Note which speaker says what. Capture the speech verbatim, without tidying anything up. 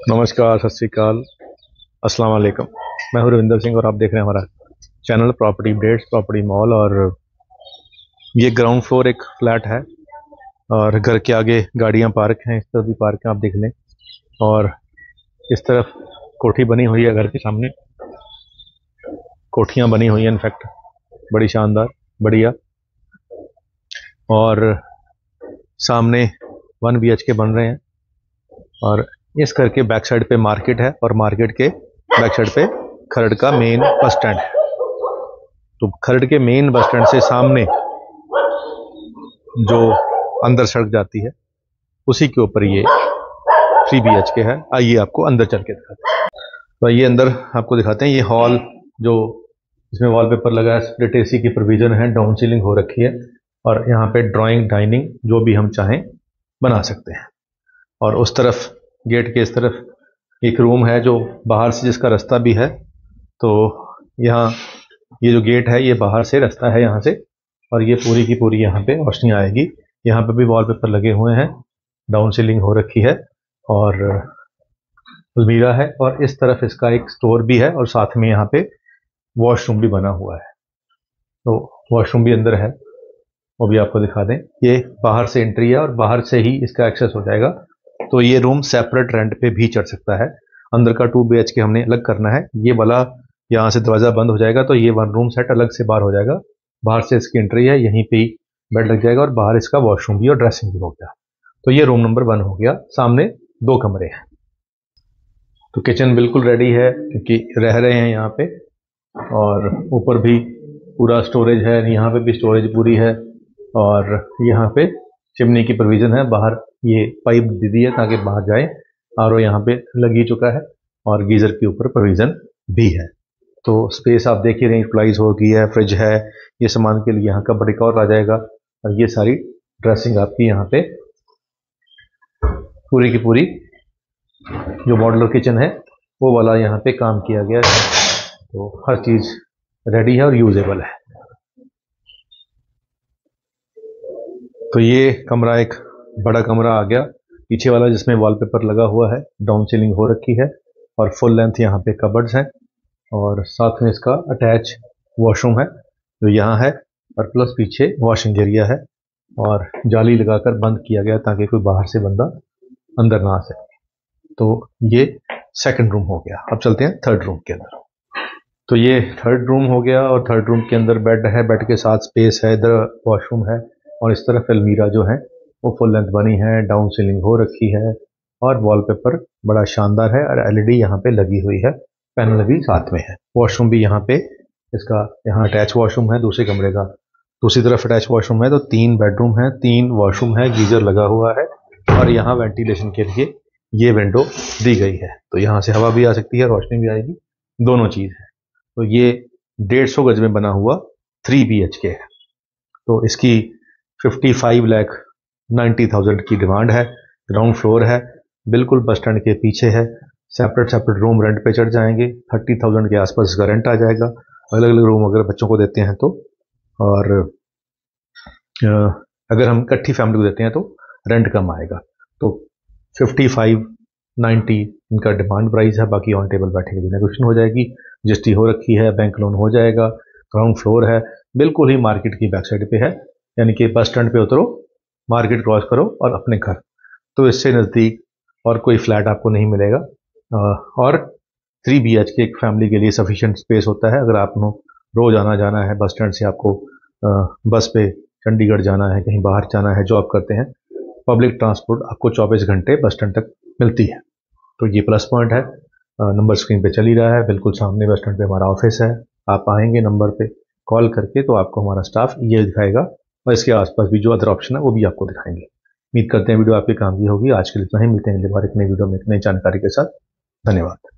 Speaker 1: नमस्कार, सत श्री अकाल, अस्सलाम वालेकुम। मैं हूं रविंदर सिंह और आप देख रहे हैं हमारा channel property updates, property mall. और ये ग्राउंड फ्लोर एक फ्लैट है और घर के आगे गाड़ियां पार्क हैं, इस तरफ भी पार्क है, आप देख लें। और इस तरफ कोठी बनी हुई है, घर के सामने कोठियां बनी हुई हैं, इनफैक्ट बड़ी शानदार, बढ़िया। और सामने वन बी एच के बन रहे हैं और इस घर के बैक साइड पे मार्केट है और मार्केट के बैक साइड पे खरड़ का मेन बस स्टैंड है। तो खरड़ के मेन बस स्टैंड से सामने जो अंदर सड़क जाती है उसी के ऊपर ये थ्री बी एच के है। आइए आपको अंदर चल के दिखाते हैं। तो आइए अंदर आपको दिखाते हैं। ये हॉल जो इसमें वॉलपेपर लगा है, स्प्लिट ए सी की प्रोविजन है, डाउन सीलिंग हो रखी है और यहाँ पे ड्राइंग डाइनिंग जो भी हम चाहें बना सकते हैं। और उस तरफ गेट के इस तरफ एक रूम है जो बाहर से जिसका रास्ता भी है। तो यहाँ ये जो गेट है ये बाहर से रास्ता है यहाँ से, और ये पूरी की पूरी यहाँ पे रोशनी आएगी। यहाँ पे भी वॉलपेपर लगे हुए हैं, डाउन सीलिंग हो रखी है और अलमीरा है। और इस तरफ इसका एक स्टोर भी है और साथ में यहाँ पे वॉशरूम भी बना हुआ है। तो वॉशरूम भी अंदर है, वो भी आपको दिखा दें। ये बाहर से एंट्री है और बाहर से ही इसका एक्सेस हो जाएगा। तो ये रूम सेपरेट रेंट पे भी चढ़ सकता है। अंदर का टू बी एच के हमने अलग करना है। ये वाला यहाँ से दरवाज़ा बंद हो जाएगा तो ये वन रूम सेट अलग से बाहर हो जाएगा। बाहर से इसकी एंट्री है, यहीं पे ही बेड लग जाएगा और बाहर इसका वॉशरूम भी और ड्रेसिंग भी हो गया। तो ये रूम नंबर वन हो गया। सामने दो कमरे हैं। तो किचन बिल्कुल रेडी है क्योंकि रह रहे हैं यहाँ पे। और ऊपर भी पूरा स्टोरेज है, यहाँ पे भी स्टोरेज पूरी है। और यहाँ पे चिमनी की प्रोविज़न है, बाहर ये पाइप दे दी है ताकि बाहर जाए। आर ओ यहाँ पे लग ही चुका है और गीज़र के ऊपर प्रोविज़न भी है। तो स्पेस आप देख ही रहे हैं, यूटिलाइज हो गई है। फ्रिज है, ये सामान के लिए यहाँ का ब्रिक और आ जाएगा। और ये सारी ड्रेसिंग आपकी यहाँ पे पूरी की पूरी जो मॉडुलर किचन है वो वाला यहाँ पे काम किया गया है। तो हर चीज़ रेडी है और यूजेबल है। तो ये कमरा एक बड़ा कमरा आ गया। पीछे वाला जिसमें वॉलपेपर लगा हुआ है, डाउन सीलिंग हो रखी है और फुल लेंथ यहाँ पे कबर्ड्स हैं। और साथ में इसका अटैच वॉशरूम है जो यहाँ है और प्लस पीछे वॉशिंग एरिया है और जाली लगाकर बंद किया गया ताकि कोई बाहर से बंदा अंदर ना आ सके। तो ये सेकंड रूम हो गया। अब चलते हैं थर्ड रूम के अंदर। तो ये थर्ड रूम हो गया और थर्ड रूम के अंदर बेड है, बेड के साथ स्पेस है, इधर वॉशरूम है और इस तरफ अलमीरा जो है वो फुल लेंथ बनी है, डाउन सीलिंग हो रखी है और वॉलपेपर बड़ा शानदार है और एल ई डी यहाँ पे लगी हुई है, पैनल भी साथ में है। वॉशरूम भी यहाँ पे इसका यहाँ अटैच वॉशरूम है दूसरे कमरे का, दूसरी तरफ अटैच वॉशरूम है। तो तीन बेडरूम है, तीन वॉशरूम है, गीजर लगा हुआ है और यहाँ वेंटिलेशन के लिए ये विंडो दी गई है। तो यहाँ से हवा भी आ सकती है, रोशनी भी आएगी, दोनों चीज़ है। तो ये डेढ़ सौ गज में बना हुआ थ्री बी एच के है। तो इसकी fifty five lakh ninety thousand की डिमांड है। ग्राउंड फ्लोर है, बिल्कुल बस स्टैंड के पीछे है। सेपरेट सेपरेट रूम रेंट पे चढ़ जाएंगे, थर्टी थाउजेंड के आसपास इसका रेंट आ जाएगा। अलग अलग रूम अगर बच्चों को देते हैं तो, और अगर हम इकट्ठी फैमिली को देते हैं तो रेंट कम आएगा। तो फिफ्टी फाइव नाइन्टी इनका डिमांड प्राइस है। बाकी ऑन टेबल बैठे के नेगोशिएशन हो जाएगी। रजिस्ट्री हो रखी है, बैंक लोन हो जाएगा। ग्राउंड फ्लोर है, बिल्कुल ही मार्केट की बैक साइड पे है, यानी कि बस स्टैंड पे उतरो, मार्केट क्रॉस करो और अपने घर। तो इससे नज़दीक और कोई फ्लैट आपको नहीं मिलेगा। और थ्री बी एच के एक फैमिली के लिए सफिशिएंट स्पेस होता है। अगर आपको रोज आना जाना है, बस स्टैंड से आपको बस पे चंडीगढ़ जाना है, कहीं बाहर जाना है, जॉब करते हैं, पब्लिक ट्रांसपोर्ट आपको चौबीस घंटे बस स्टैंड तक मिलती है। तो ये प्लस पॉइंट है। नंबर स्क्रीन पे चल ही रहा है, बिल्कुल सामने बस स्टैंड पे हमारा ऑफिस है। आप आएंगे नंबर पे कॉल करके तो आपको हमारा स्टाफ ये दिखाएगा और इसके आसपास भी जो अदर ऑप्शन है वो भी आपको दिखाएंगे। उम्मीद करते हैं वीडियो आपके काम की होगी। आज के लिए इतना ही, मिलते हैं अगली बार एक नई वीडियो में एक नई जानकारी के साथ। धन्यवाद।